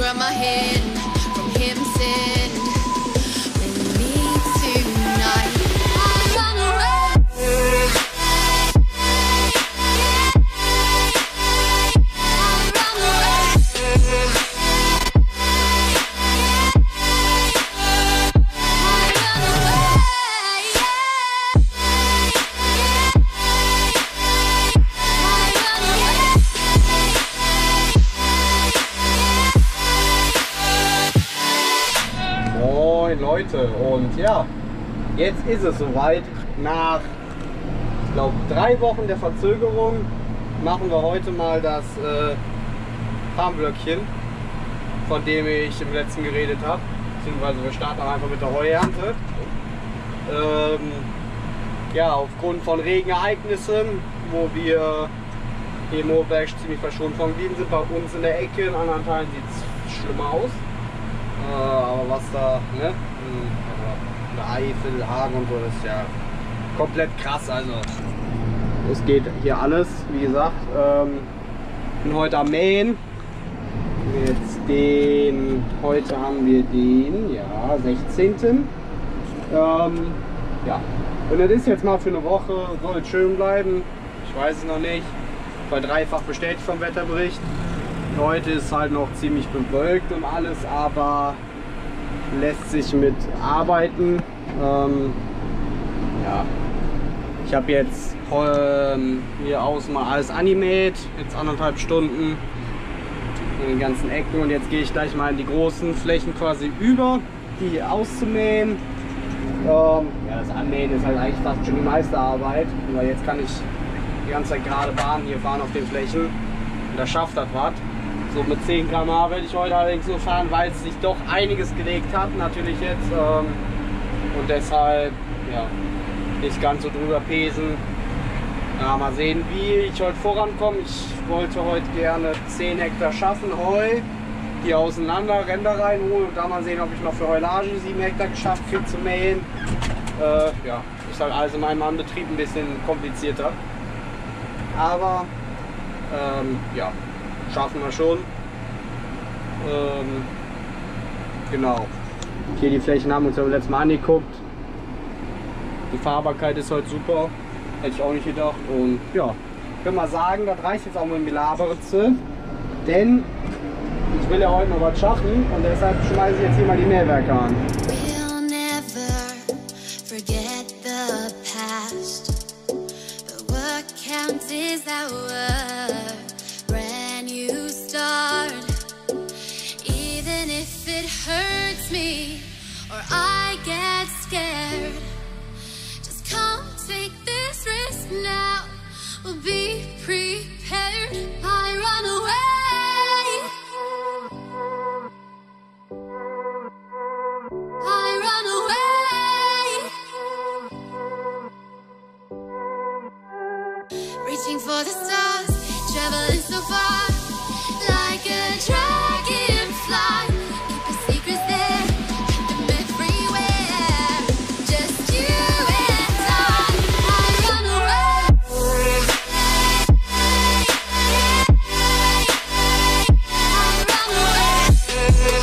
grab my hand from him sin. With me tonight, I run away. Leute, und ja, jetzt ist es soweit. Nach, ich glaube, 3 Wochen der Verzögerung machen wir heute mal das Farmblöckchen, von dem ich im letzten geredet habe. Beziehungsweise wir starten auch einfach mit der Heuernte. Ja, aufgrund von Regenereignissen, wo wir hier im Oberberg ziemlich verschont von geblieben sind, bei uns in der Ecke, in anderen Teilen sieht es schlimmer aus. Aber was da, ne, in der Eifel, Hagen und so, das ist ja komplett krass. Also es geht hier alles, wie gesagt. Bin heute am Mähen. Heute haben wir den, ja, 16. Ja, und das ist jetzt mal für eine Woche, soll es schön bleiben. Ich weiß es noch nicht, weil dreifach bestätigt vom Wetterbericht. Heute ist halt noch ziemlich bewölkt und alles, aber lässt sich mit arbeiten. Ja, ich habe jetzt hier außen mal alles angemäht, jetzt 1,5 Stunden in den ganzen Ecken, und jetzt gehe ich gleich mal in die großen Flächen quasi über, die auszumähen. Ja, das Anmähen ist halt eigentlich fast schon die meiste Arbeit, weil jetzt kann ich die ganze Zeit gerade Bahn hier fahren auf den Flächen, und da schafft das was. So mit 10 km/h werde ich heute allerdings nur fahren, weil es sich doch einiges gelegt hat, natürlich jetzt. Und deshalb, ja, nicht ganz so drüber pesen. Ja, mal sehen, wie ich heute vorankomme. Ich wollte heute gerne 10 Hektar schaffen, Heu, die auseinander, Ränder reinholen, und da mal sehen, ob ich noch für Heulage 7 Hektar geschafft kriege zu mähen. Ja, ist halt alles in meinem Anbetrieb ein bisschen komplizierter. Aber, ja, schaffen wir schon. Genau. Hier die Flächen haben wir uns ja letztes Mal angeguckt. Die Fahrbarkeit ist heute super. Hätte ich auch nicht gedacht. Und ja, ich würde mal sagen, das reicht jetzt auch mit dem Gelaberitze. Denn ich will ja heute noch was schaffen, und deshalb schmeiße ich jetzt hier mal die Mähwerke an. We'll never forget the past. But what counts is our brand new start. Even if it hurts me or I get scared, just come take this risk now. We'll be prepared. I run away. I run away. Reaching for the stars, traveling so far, like a dragonfly. Keep your secrets there, keep them everywhere. Just you and I run away. I run away.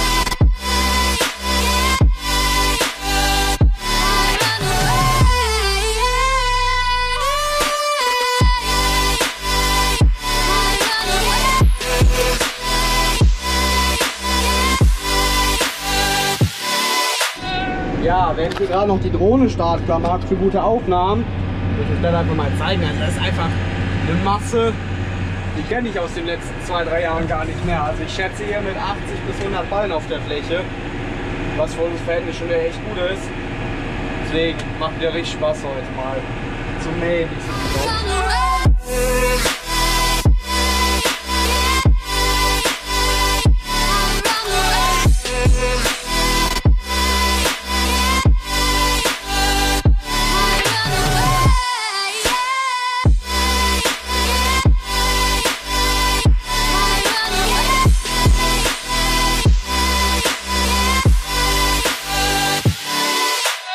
Ja, wenn ich hier gerade noch die Drohne startklar mache für gute Aufnahmen, will ich euch das einfach mal zeigen. Also das ist einfach eine Masse, die kenne ich aus den letzten 2-3 Jahren gar nicht mehr. Also ich schätze hier mit 80 bis 100 Ballen auf der Fläche, was für uns Verhältnis schon echt gut ist. Deswegen macht mir richtig Spaß heute mal zu mähen.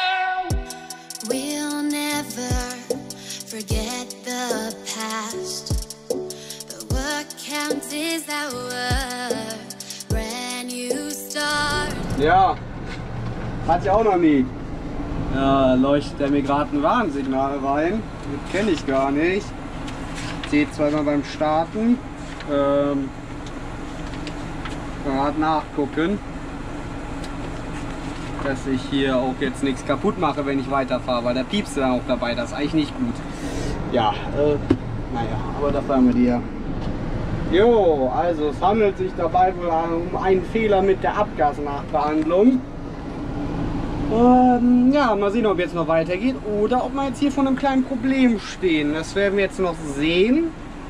We'll never forget the past. Ja, hatte ich auch noch nie. Ja, leuchtet er mir gerade ein Warnsignal rein. Das kenne ich gar nicht. Seht zweimal beim Starten. Gerade nachgucken, dass ich hier auch jetzt nichts kaputt mache, wenn ich weiterfahre, weil der piepst dann auch dabei. Das ist eigentlich nicht gut. Ja, naja, aber das haben wir dir. Jo, also es handelt sich dabei wohl um einen Fehler mit der Abgasnachbehandlung. Ja, mal sehen, ob jetzt noch weitergeht oder ob wir jetzt hier vor einem kleinen Problem stehen. Das werden wir jetzt noch sehen.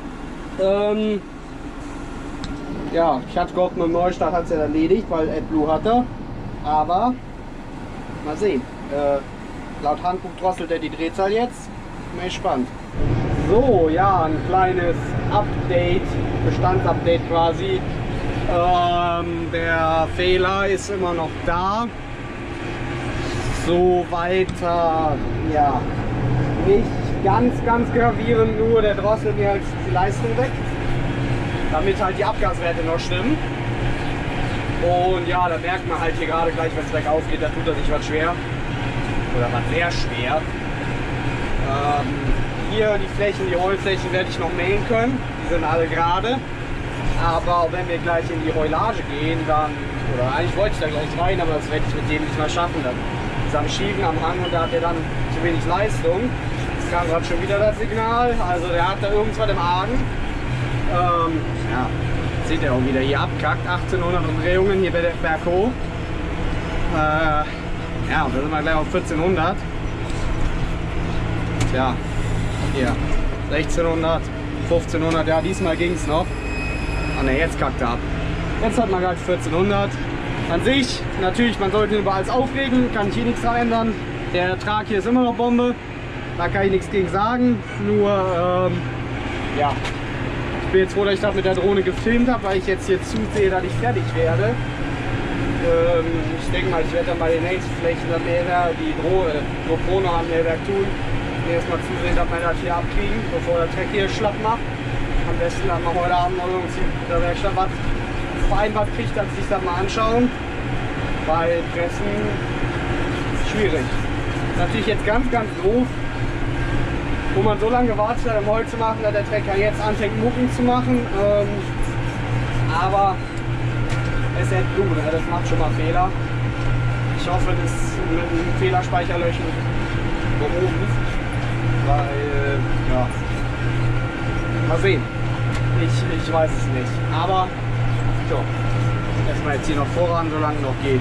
Ja, ich hatte gehofft, mit dem Neustart hat es ja erledigt, weil AdBlue hatte. Aber mal sehen. Laut Handbuch drosselt er die Drehzahl jetzt. Bin gespannt. So, ja, ein kleines Update, Bestandsupdate quasi. Der Fehler ist immer noch da. So weiter, ja, nicht ganz gravierend, nur der drosselt mir halt die Leistung weg, damit halt die Abgaswerte noch stimmen. Und ja, da merkt man halt hier gerade gleich, wenn es bergauf geht, da tut er sich was schwer. Oder was sehr schwer. Hier die Flächen, die Heulflächen werde ich noch mähen können. Die sind alle gerade. Aber wenn wir gleich in die Heulage gehen, dann, oder eigentlich wollte ich da gleich rein, aber das werde ich mit dem nicht mal schaffen. Dann ist am Schieben am Hang und da hat er dann zu wenig Leistung. Jetzt kam gerade schon wieder das Signal. Also der hat da irgendwas im Argen. Ja, seht ihr auch wieder hier abkackt. 1800 Umdrehungen hier bei der Berg hoch. Ja, und da sind wir gleich auf 1400. Tja, hier 1600, 1500, ja diesmal ging es noch. Ah ne, jetzt kackt er ab. Jetzt hat man gerade 1400. An sich, natürlich, man sollte über alles aufregen, kann ich hier nichts dran ändern. Der Ertrag hier ist immer noch Bombe, da kann ich nichts gegen sagen. Nur, ja, ich bin jetzt froh, dass ich das mit der Drohne gefilmt habe, weil ich jetzt hier zusehe, dass ich fertig werde. Ich denke mal, ich werde dann bei den nächsten Flächen das Mähwerk, die GoPro noch am Mähwerk tun. Erstmal zusehen, dass wir das hier abkriegen, bevor der Treck hier schlapp macht. Am besten dann mal heute Abend noch irgendwie in der Werkstatt was vereinbart kriegt, dass sich das mal anschauen. Weil Pressen ist schwierig. Natürlich jetzt ganz doof, wo man so lange gewartet hat, um Holz zu machen, dass der Trecker jetzt anfängt, Mucken zu machen. Aber es ist AdBlue, ne? Das macht schon mal Fehler. Ich hoffe, das mit dem Fehlerspeicher löschen behoben. Weil, ja, mal sehen. Ich weiß es nicht. Aber, so, erstmal jetzt hier noch voran, solange es noch geht.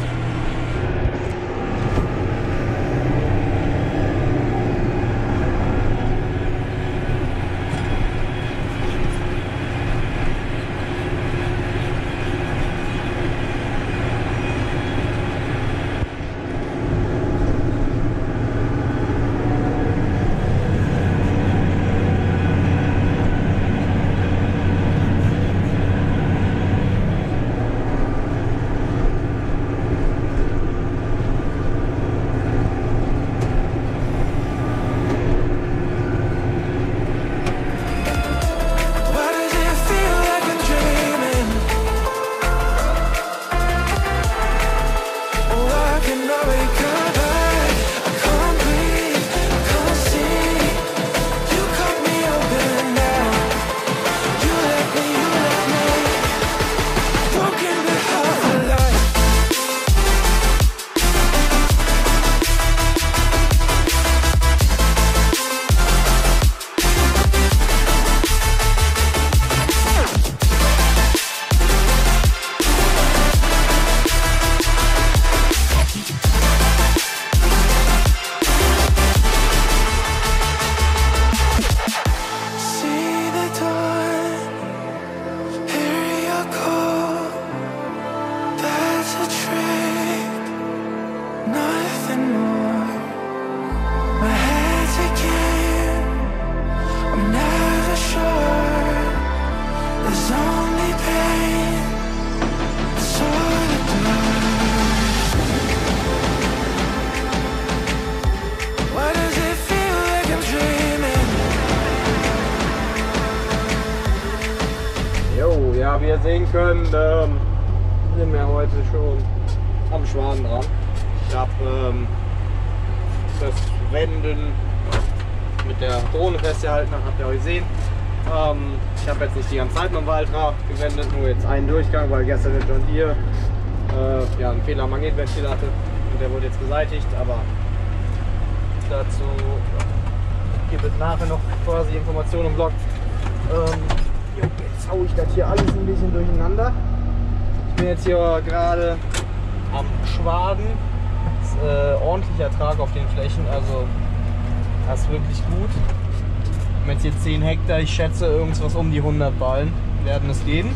Wie ihr sehen könnt, sind wir heute schon am Schwaden dran. Ich habe das Wenden mit der Drohne festgehalten, habt ihr auch gesehen. Ich habe jetzt nicht die ganze Zeit mit dem Waldrad gewendet, nur jetzt einen Durchgang, weil gestern der John Deere einen Fehler am Magnetventil hatte und der wurde jetzt beseitigt, aber dazu gibt es nachher noch quasi Informationen im Blog. Jetzt haue ich das hier alles ein bisschen durcheinander. Ich bin jetzt hier gerade am Schwaden. Das ist ordentlicher Ertrag auf den Flächen, also das ist wirklich gut. Wir haben jetzt hier 10 Hektar, ich schätze irgendwas um die 100 Ballen werden es gehen.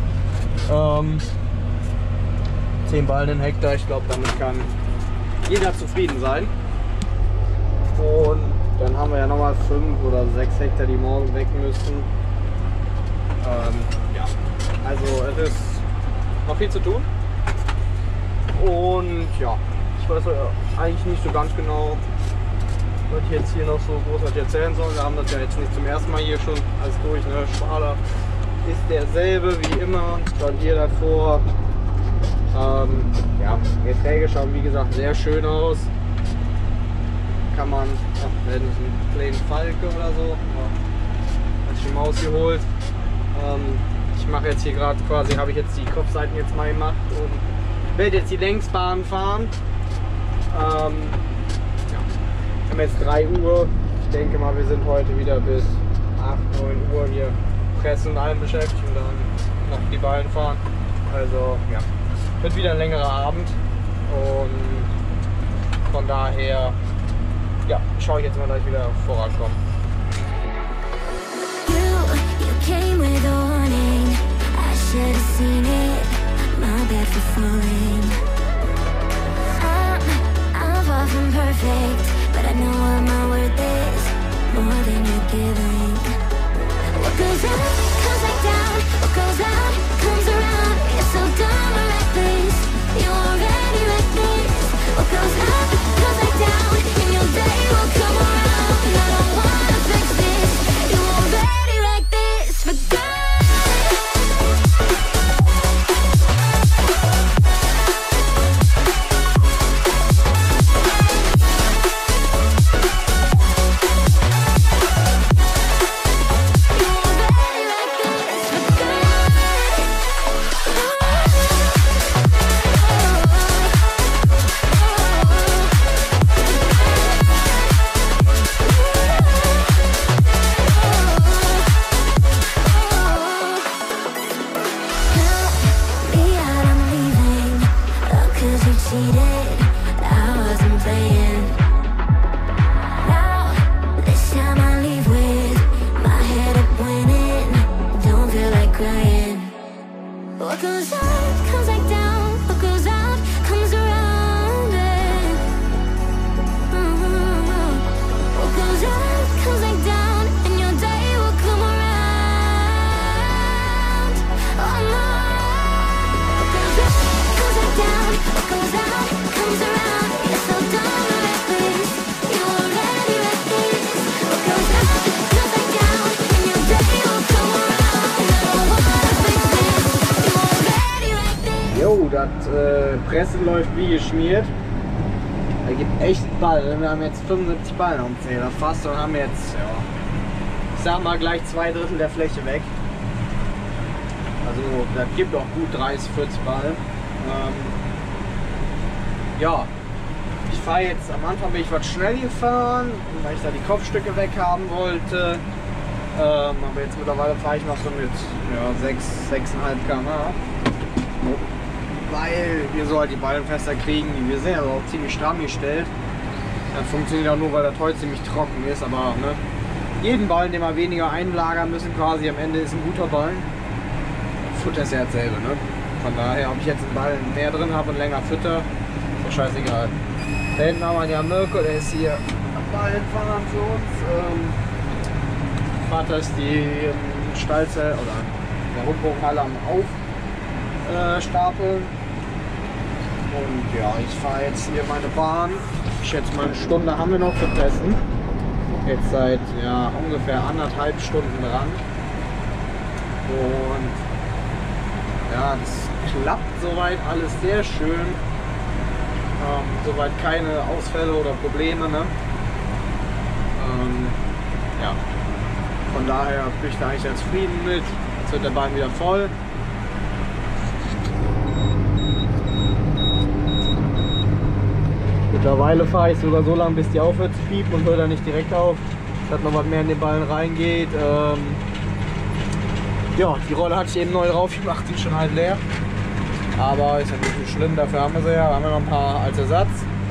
10 Ballen in Hektar, ich glaube damit kann jeder zufrieden sein. Und dann haben wir ja nochmal 5 oder 6 Hektar, die morgen weg müssen. Ja, also es ist noch viel zu tun. Und ja, ich weiß eigentlich nicht so ganz genau, was ich jetzt hier noch so großartig erzählen soll. Wir haben das ja jetzt nicht zum ersten Mal hier schon alles durch. Ne? Schwader ist derselbe wie immer, stand hier davor. Ja, die Erträge schauen wie gesagt sehr schön aus. Kann man, wenn es einen kleinen Falke oder so, hat sich die Maus geholt. Ich mache jetzt hier gerade quasi, habe ich jetzt die Kopfseiten jetzt mal gemacht und werde jetzt die Längsbahn fahren. Ja. Wir haben jetzt 3 Uhr. Ich denke mal, wir sind heute wieder bis 8, 9 Uhr hier pressen und allem beschäftigt und dann noch die Ballen fahren. Also ja, wird wieder ein längerer Abend und von daher ja, schaue ich jetzt mal, dass ich wieder vorankomme. You came with a warning. I should have seen it. My bad for falling. I'm far from perfect, but I know what my worth is. More than you're giving. What goes up comes back down. What goes out comes around. You're so dumb and reckless. You already reckless. What goes up comes back down. And your day will come around. And I don't wanna fix this. You already like this. Forget. Das Pressen läuft wie geschmiert. Da gibt echt Ball. Wir haben jetzt 75 Ballen am Zähler fast und haben jetzt, ja, ich sag mal, gleich 2/3 der Fläche weg. Also das gibt auch gut 30, 40 Ballen. Ja, ich fahre jetzt, am Anfang bin ich was schnell gefahren, weil ich da die Kopfstücke weg haben wollte. Aber jetzt mittlerweile fahre ich noch so mit 6,5 km/h. Weil wir so halt die Ballen fester kriegen. Wir sind ja auch ziemlich stramm gestellt. Das funktioniert auch nur, weil das Holz ziemlich trocken ist. Aber ne, jeden Ballen, den wir weniger einlagern müssen, quasi am Ende ist ein guter Ballen. Futter ist ja dasselbe. Ne? Von daher, ob ich jetzt einen Ballen mehr drin habe und länger fütter, ist doch scheißegal. Da hinten haben wir ja Mirko, der ist hier am Ballenfahren für uns. Vater ist die Stallzelle oder der Rundbogenhalle am Aufstapeln. Und ja, ich fahre jetzt hier meine Bahn. Ich schätze mal eine Stunde haben wir noch zu pressen. Jetzt seit ungefähr 1,5 Stunden dran. Und ja, das klappt soweit alles sehr schön. Soweit keine Ausfälle oder Probleme. Ne? Ja. Von daher bin ich da eigentlich ganz zufrieden mit. Jetzt wird der Bahn wieder voll. Mittlerweile fahre ich sogar so lange, bis die aufhört zu piepen und höre dann nicht direkt auf, dass noch was mehr in den Ballen reingeht. Ja, die Rolle hatte ich eben neu drauf gemacht, die ist schon halb leer. Aber ist ja nicht so schlimm, dafür haben wir sie ja. Haben wir noch ein paar als Ersatz.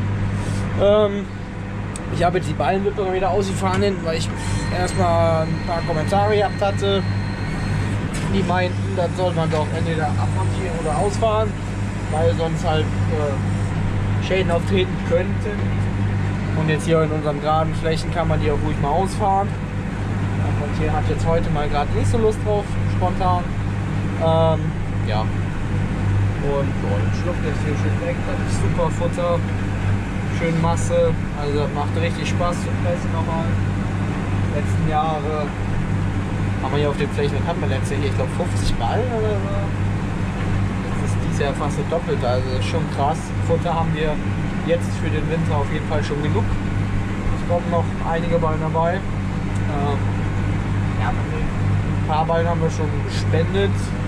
Ich habe jetzt die Ballenwipper wieder ausgefahren, weil ich erstmal ein paar Kommentare gehabt hatte. Die meinten, das soll man doch entweder abmontieren oder ausfahren, weil sonst halt Schäden auftreten könnten. Und jetzt hier in unseren geraden Flächen kann man die auch ruhig mal ausfahren. Montieren hat jetzt heute mal gerade nicht so Lust drauf, spontan. Ja. Und den Schluck ist hier schön weg, das ist super Futter, schön Masse, also das macht richtig Spaß zu pressen nochmal. Letzten Jahre haben wir hier auf den Flächen, hatten wir letztes Jahr, ich glaube 50 Ballen oder so. Das ist dieses Jahr fast das Doppelte, also das ist schon krass. Futter haben wir jetzt für den Winter auf jeden Fall schon genug. Es kommen noch einige Ballen dabei. Ja, ein paar Ballen haben wir schon gespendet.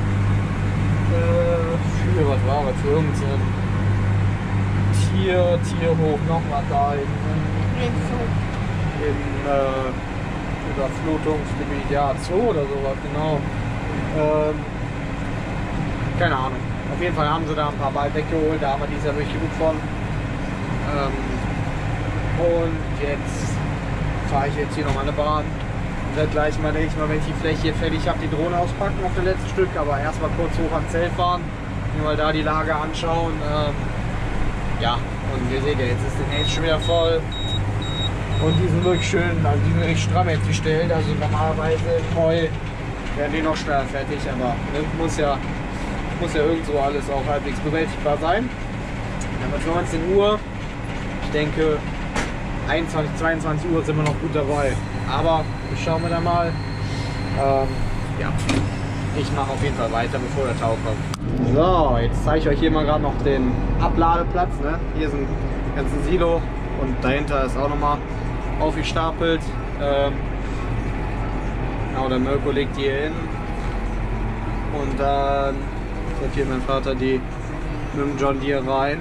Für was war das? Für irgendein Tierhof, noch was da in Überflutungsgebiet, ja, Zoo oder sowas, genau. Keine Ahnung. Auf jeden Fall haben sie da ein paar Ballen weggeholt, da haben wir dieses Jahr wirklich genug von. Und jetzt fahre ich jetzt hier nochmal eine Bahn. Werde gleich mal, denke ich mal, wenn ich die Fläche hier fertig habe, die Drohne auspacken auf dem letzten Stück, aber erstmal kurz hoch ans Zelt fahren, mir mal da die Lage anschauen. Ja, und wir sehen ja, jetzt ist der Netz schon wieder voll und die sind wirklich schön, also die sind richtig stramm jetzt gestellt, also normalerweise Heu werden die noch schneller fertig, aber ne, muss ja irgendwo alles auch halbwegs bewältigbar sein. Wir haben 19 Uhr, ich denke 21, 22 Uhr sind wir noch gut dabei. Aber schauen wir da mal. Ja, ich mache auf jeden Fall weiter, bevor der Tau kommt. So, jetzt zeige ich euch hier mal gerade noch den Abladeplatz. Ne? Hier ist ein ganzen Silo und dahinter ist auch nochmal aufgestapelt. Genau, der Mirko legt die hier hin. Und dann sortiert mein Vater die mit dem John Deere rein.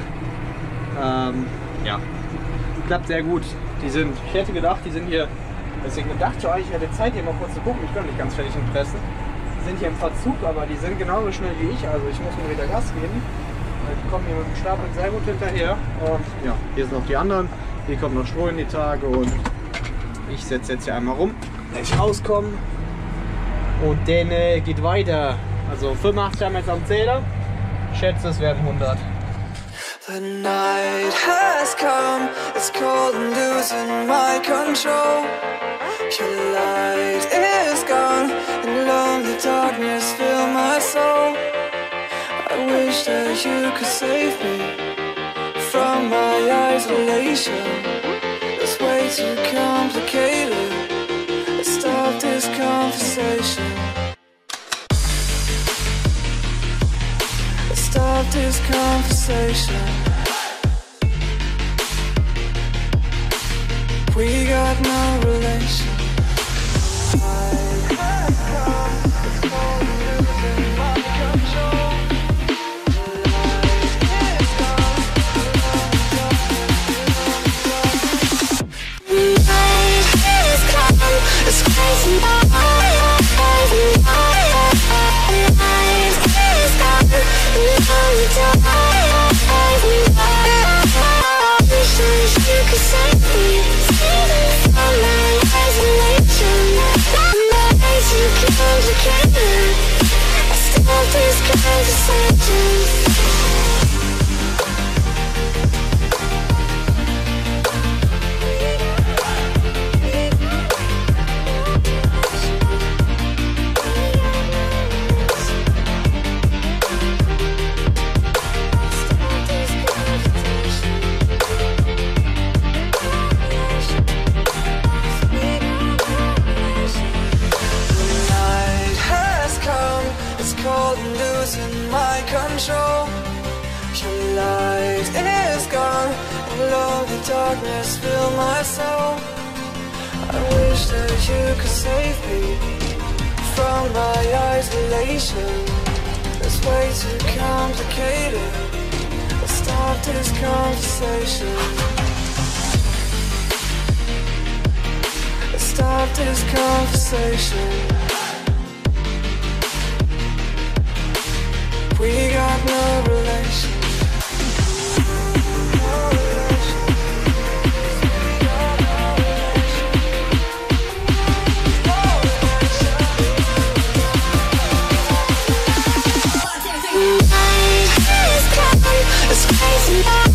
Ja, klappt sehr gut. Ich hätte gedacht, die sind hier, deswegen dachte ich eigentlich, ich hätte Zeit hier mal kurz zu gucken, ich kann nicht ganz fertig pressen. Die sind hier im Verzug, aber die sind genauso schnell wie ich, also ich muss mir wieder Gas geben. Die kommen hier mit dem Stapel sehr gut hinterher. Und ja, hier sind noch die anderen, hier kommt noch Stroh in die Tage und ich setze jetzt hier einmal rum, wenn ich rauskomme. Und dann geht weiter. Also 85 haben wir jetzt am Zähler, ich schätze es werden 100. The night has come, it's cold and losing my control. Your light is gone, and lonely darkness fill my soul. I wish that you could save me from my isolation. It's way too complicated. Let's stop this conversation. Let's stop this conversation. We got no relation. It's crazy. You could save me from my eyes. lonely darkness fill my soul. I wish that you could save me from my isolation. It's way too complicated. Let's stop this conversation. Let's stop this conversation. We got no relation. No relation. We got no relation. No relation. It's crazy. It's crazy.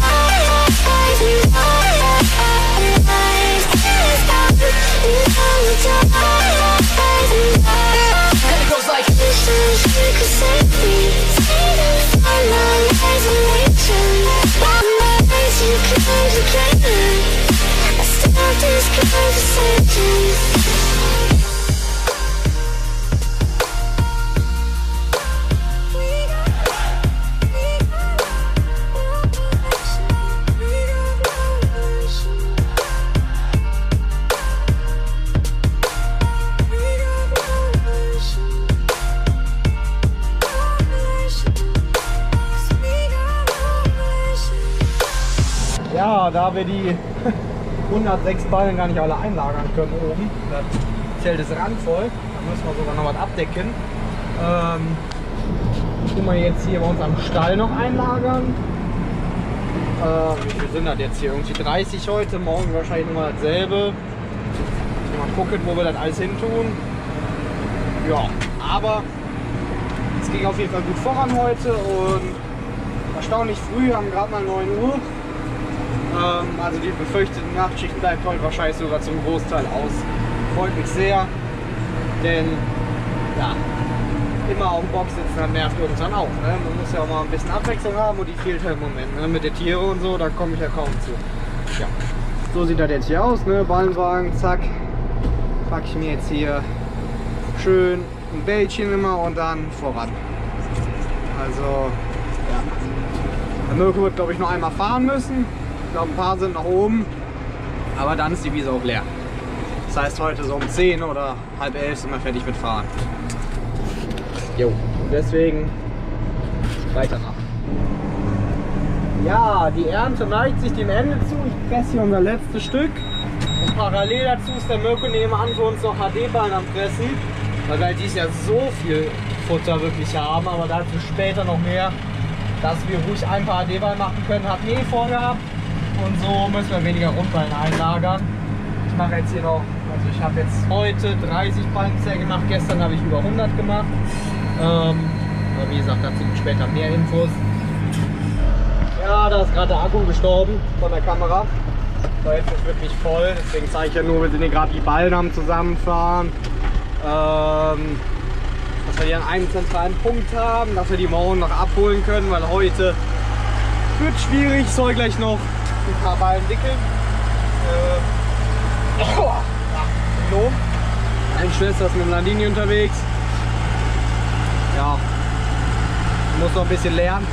And it goes like Ja, da wir die 106 Ballen gar nicht alle einlagern können oben, das Zelt ist randvoll, da müssen wir sogar noch was abdecken. Tun wir jetzt hier bei uns am Stall noch einlagern. Wie viel sind das jetzt hier? Irgendwie 30 heute, morgen wahrscheinlich nochmal dasselbe. Mal gucken, wo wir das alles hin tun. Ja, aber es ging auf jeden Fall gut voran heute und erstaunlich früh, haben gerade mal 9 Uhr. Also die befürchteten Nachtschichten bleibt heute wahrscheinlich sogar zum Großteil aus. Freut mich sehr, denn ja, immer auf dem Box sitzen, das nervt irgendwann auch. Ne? Man muss ja auch mal ein bisschen Abwechslung haben und die fehlt halt im Moment. Ne? Mit den Tieren und so, da komme ich ja kaum zu. Ja. So sieht das jetzt hier aus, ne? Ballenwagen, zack. Packe ich mir jetzt hier schön ein Bällchen immer und dann voran. Also, ja. Der Mirko wird, glaube ich, noch einmal fahren müssen. Ich glaube, ein paar sind nach oben, aber dann ist die Wiese auch leer. Das heißt, heute so um 10 oder halb 11 sind wir fertig mit Fahren. Jo, deswegen weitermachen. Ja, die Ernte neigt sich dem Ende zu. Ich presse hier unser letztes Stück. Und parallel dazu ist der Mirko nebenan für uns noch HD-Ballen am Pressen, weil wir halt dieses Jahr so viel Futter wirklich haben, aber dazu später noch mehr, dass wir ruhig ein paar HD-Ballen machen können. Hatten wir vorgehabt. Und so müssen wir weniger Rundballen einlagern. Ich mache jetzt hier noch, also ich habe jetzt heute 30 Ballen bisher gemacht, gestern habe ich über 100 gemacht. Aber wie gesagt, dazu später mehr Infos. Ja, da ist gerade der Akku gestorben von der Kamera. So, jetzt ist wirklich voll, deswegen zeige ich ja nur, wir sind hier gerade die Ballen am Zusammenfahren. Dass wir hier an einem zentralen Punkt haben, dass wir die morgen noch abholen können, weil heute wird schwierig. Ich soll gleich noch ein paar Ballen wickeln. Meine Schwester ist mit dem Landini unterwegs. Ja, muss noch ein bisschen lernen.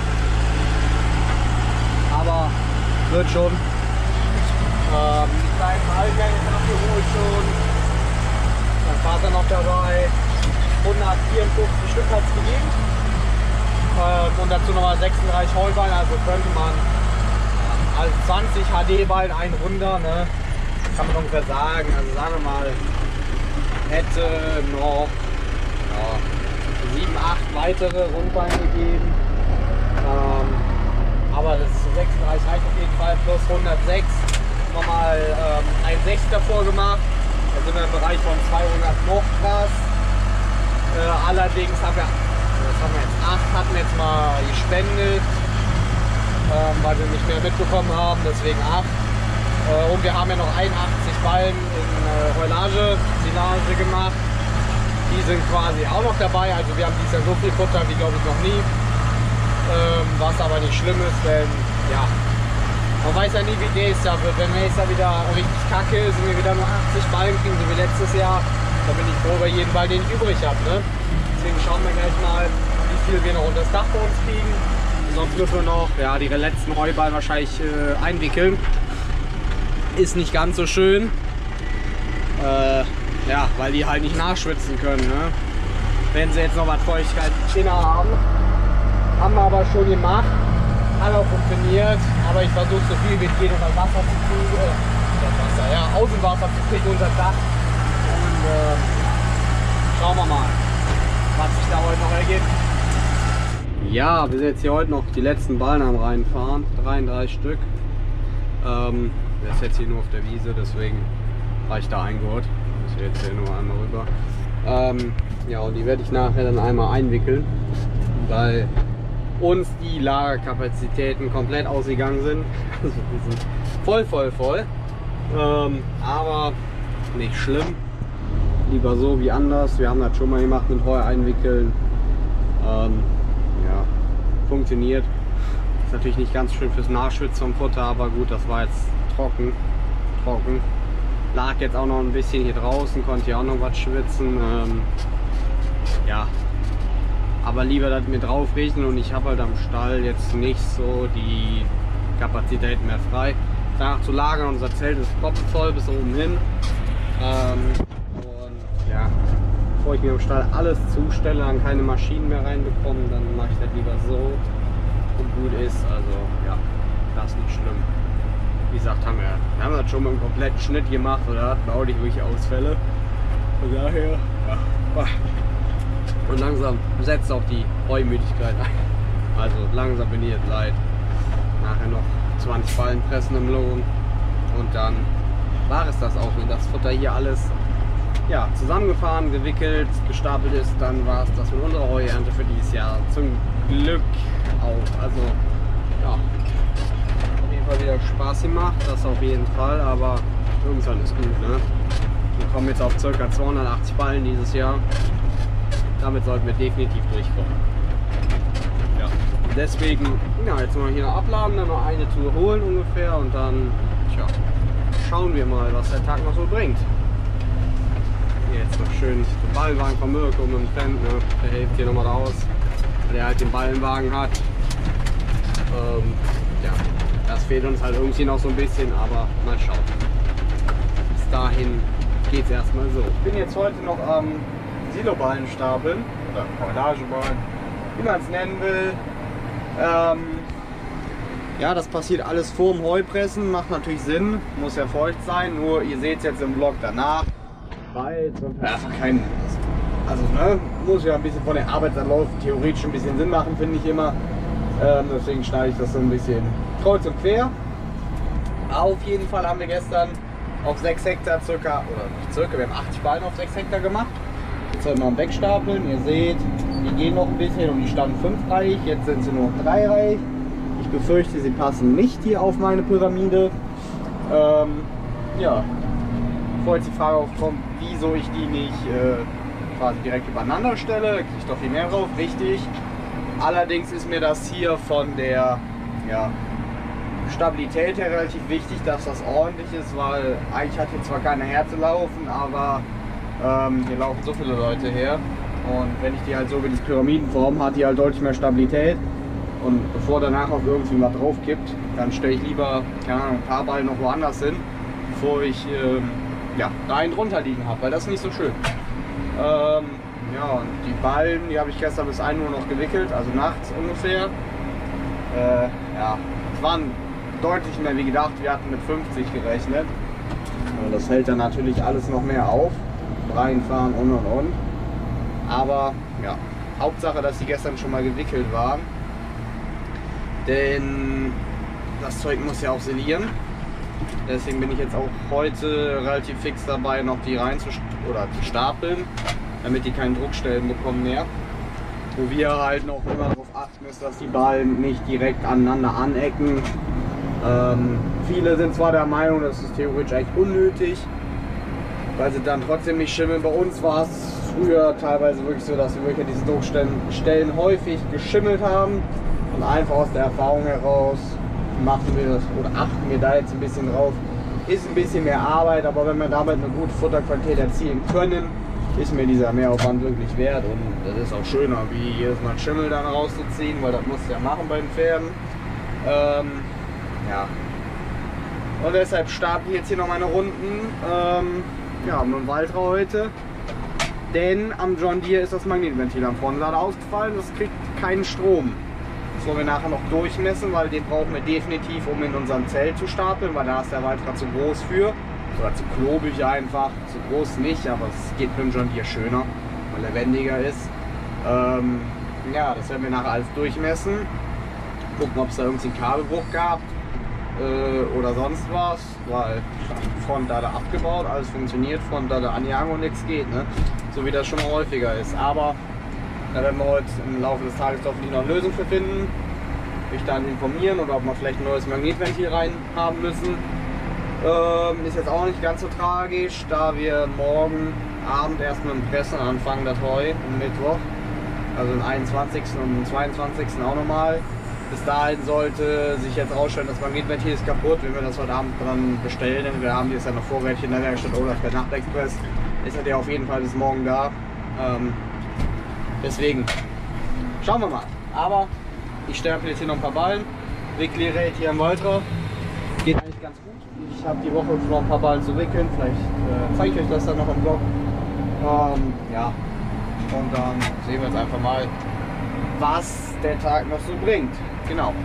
Aber wird schon. Die kleinen Ballgänge sind abgeholt schon. Mein Vater noch dabei. 154 Stück hat es gegeben. Und dazu nochmal 36 Heuballen, also könnte man als 20 HD-Ballen ein Runder, ne? Kann man ungefähr sagen. Also sagen wir mal, hätte noch 7, 8 weitere Rundballen gegeben. Aber das 36 reicht auf jeden Fall, plus 106. Nochmal ein 6 davor gemacht. Da sind wir im Bereich von 200 noch was. Allerdings haben wir, das haben wir jetzt 8, hatten jetzt mal gespendet, weil wir nicht mehr mitbekommen haben, deswegen 8. Und wir haben ja noch 81 Ballen in Silage gemacht. Die sind quasi auch noch dabei, also wir haben dieses Jahr so viel Futter wie glaube ich noch nie. Was aber nicht schlimm ist, denn ja, man weiß ja nie wie nächstes Jahr wird. Wenn nächstes Jahr wieder richtig kacke ist und wir wieder nur 80 Ballen kriegen, so wie letztes Jahr, dann bin ich froh über jeden Ball, den ich übrig habe. Ne? Deswegen schauen wir gleich mal, wie viel wir noch unter das Dach bei uns kriegen. Sonst Jetzt müssen wir noch die letzten Heuballen wahrscheinlich einwickeln. Ist nicht ganz so schön. Ja, weil die halt nicht nachschwitzen können. Ne? Wenn sie jetzt noch was Feuchtigkeit inne haben. Haben wir aber schon gemacht. Hat auch funktioniert. Aber ich versuche so viel wie es geht unter Wasser zu kriegen. Außenwasser zu kriegen unter das Dach. Und schauen wir mal, was sich da heute noch ergibt. Ja, wir sind jetzt hier heute noch die letzten Ballen am reinfahren. 33 Stück. Das ist jetzt hier nur auf der Wiese, deswegen war ich da eingeholt. Das wird jetzt hier nur einmal rüber. Ja, und die werde ich nachher dann einmal einwickeln, weil uns die Lagerkapazitäten komplett ausgegangen sind. Also die sind voll. Aber nicht schlimm. Lieber so wie anders. Wir haben das schon mal gemacht mit Heu einwickeln. Ja, funktioniert. Ist natürlich nicht ganz schön fürs Nachschwitzen vom Futter, aber gut, das war jetzt trocken. Lag jetzt auch noch ein bisschen hier draußen, konnte ja auch noch was schwitzen. Ja, aber lieber das mir drauf regnen und ich habe halt am Stall jetzt nicht so die Kapazitäten mehr frei. Danach zu lagern, unser Zelt ist proppenvoll bis oben hin. Und ja, bevor ich mir im Stall alles zustelle, dann keine Maschinen mehr reinbekomme, dann mache ich das lieber so und gut ist. Also ja, das ist nicht schlimm. Wie gesagt, haben wir das schon mit einem kompletten Schnitt gemacht oder hatten auch nicht wirklich Ausfälle. Von daher, ja. Und langsam setzt auch die Heumüdigkeit ein. Also langsam bin ich jetzt leid. Nachher noch 20 Ballen pressen im Lohn. Und dann war es das auch, wenn das Futter hier alles zusammengefahren, gewickelt, gestapelt ist, dann war es das mit unserer Heuernte für dieses Jahr. Zum Glück auch. Also ja, auf jeden Fall wieder Spaß gemacht, das auf jeden Fall, aber irgendwann ist gut. Ne? Wir kommen jetzt auf ca. 280 Ballen dieses Jahr. Damit sollten wir definitiv durchkommen. Ja. Deswegen, jetzt mal hier noch abladen, dann noch eine Tour holen ungefähr und dann schauen wir mal, was der Tag noch so bringt. Hier jetzt noch schön den Ballenwagen von Mirko mit dem Fan, ne? Der hilft hier nochmal raus, weil der halt den Ballenwagen hat. Das fehlt uns halt irgendwie noch so ein bisschen, aber mal schauen. Bis dahin geht es erstmal so. Ich bin jetzt heute noch am Siloballen stapeln oder Kordageballen, wie man es nennen will. Ja, das passiert alles vor dem Heupressen, macht natürlich Sinn, muss ja feucht sein, nur ihr seht es jetzt im Vlog danach, weil es einfach kein, also ne, muss ja ein bisschen von den Arbeitsabläufen theoretisch ein bisschen Sinn machen, finde ich immer. Deswegen schneide ich das so ein bisschen kreuz und quer. Auf jeden Fall haben wir gestern auf 6 Hektar circa, oder nicht circa, wir haben 80 Ballen auf 6 Hektar gemacht. Jetzt sollten wir am Wegstapeln, ihr seht, die gehen noch ein bisschen und die standen 5-reihig, jetzt sind sie nur 3-reihig. Ich befürchte, sie passen nicht hier auf meine Pyramide. Ja, bevor jetzt die Frage aufkommt, wieso ich die nicht quasi direkt übereinander stelle, da kriege ich doch viel mehr drauf, richtig. Allerdings ist mir das hier von der Stabilität her relativ wichtig, dass das ordentlich ist, weil eigentlich hat hier zwar keiner herzulaufen, aber hier laufen so viele Leute her und wenn ich die halt so wie die Pyramidenform, hat die halt deutlich mehr Stabilität und bevor danach auch irgendwie was drauf kippt, dann stelle ich lieber, keine Ahnung, ein paar Ballen noch woanders hin, bevor ich da einen drunter liegen habe, weil das ist nicht so schön. Ja, und die Ballen, die habe ich gestern bis 1 Uhr noch gewickelt, also nachts ungefähr. Es waren deutlich mehr wie gedacht, wir hatten mit 50 gerechnet. Das hält dann natürlich alles noch mehr auf, reinfahren und. Aber ja, Hauptsache, dass die gestern schon mal gewickelt waren. Denn das Zeug muss ja auch silieren. Deswegen bin ich jetzt auch heute relativ fix dabei, noch die zu stapeln, damit die keinen Druckstellen bekommen mehr. Wo wir halt noch immer darauf achten müssen, dass die Ballen nicht direkt aneinander anecken. Viele sind zwar der Meinung, das ist theoretisch echt unnötig, weil sie dann trotzdem nicht schimmeln. Bei uns war es früher teilweise wirklich so, dass wir wirklich diese Druckstellen häufig geschimmelt haben. Und einfach aus der Erfahrung heraus machen wir das oder achten wir da jetzt ein bisschen drauf. Ist ein bisschen mehr Arbeit, aber wenn wir damit eine gute Futterqualität erzielen können, ist mir dieser Mehraufwand wirklich wert und das ist auch schöner, wie jedes Mal einen Schimmel dann rauszuziehen, weil das musst du ja machen bei den Pferden. Ja. Und deshalb starte ich jetzt hier noch meine Runden ja, mit dem Valtra heute. Denn am John Deere ist das Magnetventil am Frontlader ausgefallen, das kriegt keinen Strom. Das wollen wir nachher noch durchmessen, weil den brauchen wir definitiv, um in unserem Zelt zu stapeln, weil da ist der Valtra zu groß für. Oder zu klobig einfach, zu groß nicht, aber es geht mit dem John Deere schöner, weil er wendiger ist. Ja, das werden wir nachher alles durchmessen. Gucken, ob es da irgendwie einen Kabelbruch gab oder sonst was, weil Frontlader abgebaut, alles funktioniert, Frontlader anjagen und nichts geht, ne? So wie das schon mal häufiger ist. Aber da werden wir heute im Laufe des Tages hoffentlich noch eine Lösung für finden, mich dann informieren oder ob wir vielleicht ein neues Magnetventil rein haben müssen. Ist jetzt auch nicht ganz so tragisch, da wir morgen Abend erst mit dem Pressen anfangen, das Heu am Mittwoch, also den 21. und den 22. auch nochmal. Bis dahin sollte sich jetzt rausstellen, das Magnetventil ist kaputt, wenn wir das heute Abend dann bestellen, denn wir haben jetzt ja noch vorrätig in der Werkstatt oder per Nachtexpress, ist er ja auf jeden Fall bis morgen da. Deswegen schauen wir mal. Aber ich stärke jetzt hier noch ein paar Ballen, wickle hier am Valtra. Geht eigentlich ganz gut. Ich habe die Woche noch ein paar Ballen zu wickeln. Vielleicht zeige ich euch das dann noch im Vlog. Ja, und dann sehen wir jetzt einfach mal, was der Tag noch so bringt. Genau.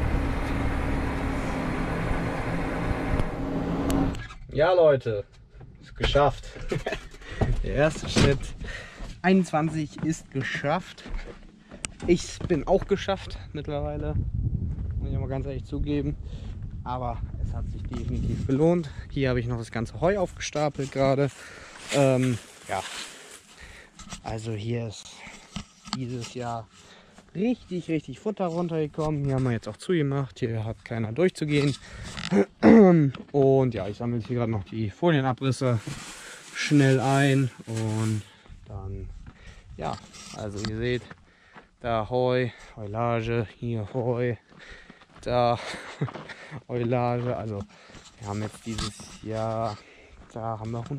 Ja, Leute, ist geschafft. Der erste Schritt 21 ist geschafft. Ich bin auch geschafft mittlerweile, muss ich mal ganz ehrlich zugeben. Aber es hat sich definitiv gelohnt. Hier habe ich noch das ganze Heu aufgestapelt gerade. Ja, also hier ist dieses Jahr richtig Futter runtergekommen. Hier haben wir jetzt auch zugemacht. Hier hat keiner durchzugehen. Und ja, ich sammle hier gerade noch die Folienabrisse schnell ein. Und dann, ja, also ihr seht, da Heu, Heulage, hier Heu, da Heulage. Also wir haben jetzt dieses Jahr, da haben wir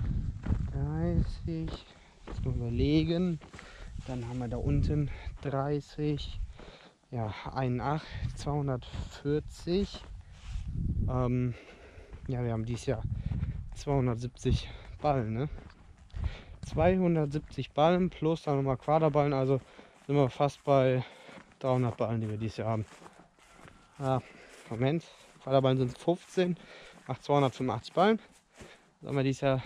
130, jetzt mal überlegen, dann haben wir da unten 30, ja 81, 240, ja, wir haben dieses Jahr 270 Ballen, ne? 270 Ballen plus dann nochmal Quaderballen, also sind wir fast bei 300 Ballen, die wir dieses Jahr haben. Ja, Moment, Quaderballen sind 15, macht 285 Ballen. Dann haben wir dieses Jahr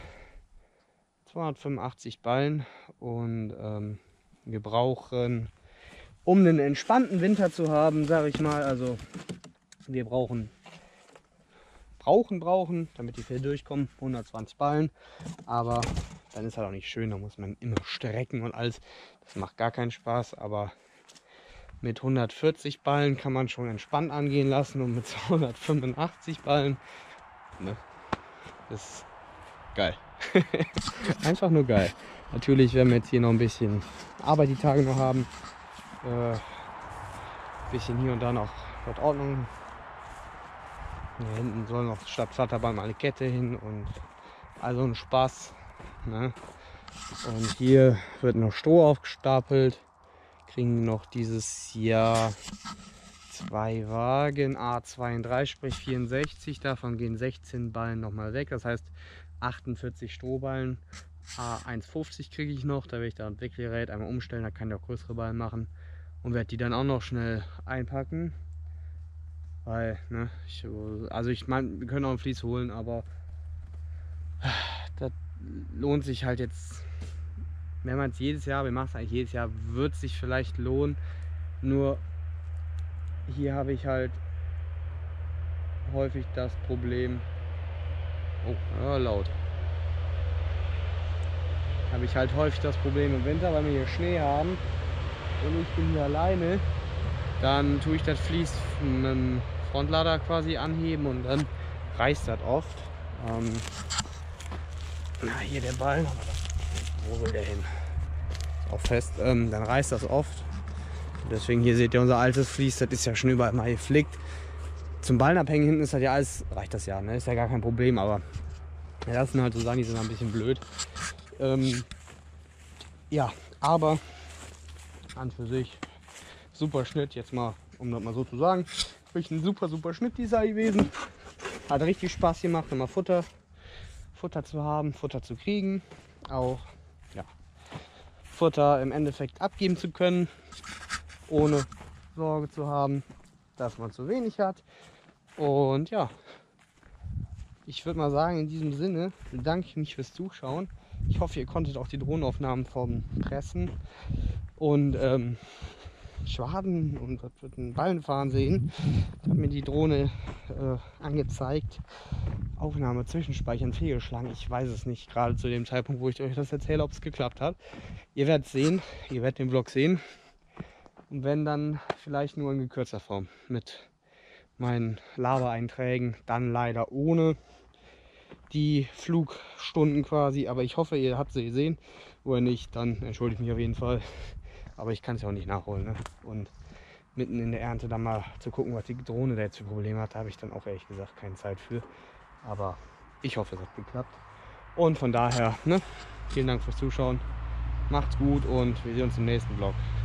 285 Ballen und wir brauchen, um einen entspannten Winter zu haben, sage ich mal, also wir brauchen, damit die Pferde durchkommen, 120 Ballen, aber dann ist halt auch nicht schön, da muss man immer strecken und alles, das macht gar keinen Spaß, aber mit 140 Ballen kann man schon entspannt angehen lassen und mit 285 Ballen, ne, das ist geil. Einfach nur geil. Natürlich werden wir jetzt hier noch ein bisschen Arbeit die Tage noch haben. Bisschen hier und da noch dort Ordnung. Hier hinten soll noch statt Flatterbahn mal eine Kette hin und also ein Spaß. Ne? Und hier wird noch Stroh aufgestapelt. Kriegen noch dieses Jahr 2 Wagen A32, sprich 64. Davon gehen 16 Ballen nochmal weg. Das heißt 48 Strohballen. A150 kriege ich noch. Da werde ich da ein Weggerät einmal umstellen. Da kann ich auch größere Ballen machen. Und werde die dann auch noch schnell einpacken. Weil, ne, ich meine, wir können auch ein Vlies holen, aber das lohnt sich halt jetzt, wenn man es jedes Jahr, wir machen es eigentlich jedes Jahr, wird es sich vielleicht lohnen. Nur hier habe ich halt häufig das Problem, oh, ja, laut. Habe ich halt häufig das Problem im Winter, weil wir hier Schnee haben und ich bin hier alleine, dann tue ich das Vlies mit dem Frontlader quasi anheben und dann reißt das oft. Na, hier der Ball, wo will der hin? Ist auch fest, dann reißt das oft. Und deswegen hier seht ihr unser altes Vlies, das ist ja schon überall mal geflickt. Zum Ballen abhängen hinten ist das ja alles, reicht das ja, ne? Ist ja gar kein Problem, aber ja, das sind halt so Sachen, die sind ein bisschen blöd. Ja, aber an für sich super Schnitt, jetzt mal, um das mal so zu sagen. Wirklich ein super Schnitt dieser gewesen. Hat richtig Spaß gemacht, immer Futter zu haben, Futter zu kriegen. Auch ja, Futter im Endeffekt abgeben zu können, ohne Sorge zu haben, dass man zu wenig hat. Und ja, ich würde mal sagen, in diesem Sinne bedanke ich mich fürs Zuschauen. Ich hoffe, ihr konntet auch die Drohnenaufnahmen vom Pressen und Schwaden und Ballenfahren sehen. Ich habe mir die Drohne angezeigt. Aufnahme Zwischenspeichern fehlgeschlagen. Ich weiß es nicht, gerade zu dem Zeitpunkt, wo ich euch das erzähle, ob es geklappt hat. Ihr werdet es sehen, ihr werdet den Vlog sehen. Und wenn, dann vielleicht nur in gekürzter Form mit meinen Labereinträgen, dann leider ohne die Flugstunden quasi. Aber ich hoffe, ihr habt sie gesehen. Oder nicht, dann entschuldige ich mich auf jeden Fall. Aber ich kann es ja auch nicht nachholen. Ne? Und mitten in der Ernte dann mal zu gucken, was die Drohne da jetzt für Probleme hat, da habe ich dann auch ehrlich gesagt keine Zeit für. Aber ich hoffe, es hat geklappt. Und von daher, ne, vielen Dank fürs Zuschauen. Macht's gut und wir sehen uns im nächsten Vlog.